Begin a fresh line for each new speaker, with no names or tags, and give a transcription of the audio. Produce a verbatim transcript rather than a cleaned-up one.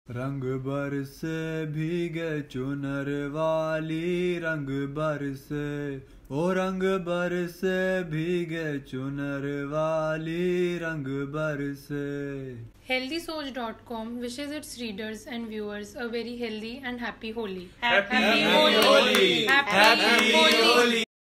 रंग बरसे भीगे चुनर वाली, रंग बरसे ओ रंग बरसे भीगे चुनर वाली, रंग बरसे।
healthy soch dot com wishes its readers and viewers a very healthy and happy Holi.
Happy Holi! Happy Holi!